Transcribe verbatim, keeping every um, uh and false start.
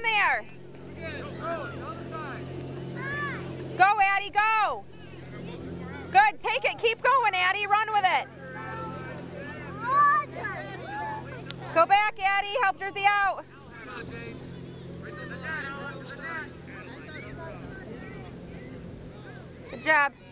in there. Go, Addie, go. Good, take it. Keep going, Addie. Run with it. Go back, Addie. Help Jersey out. Good job.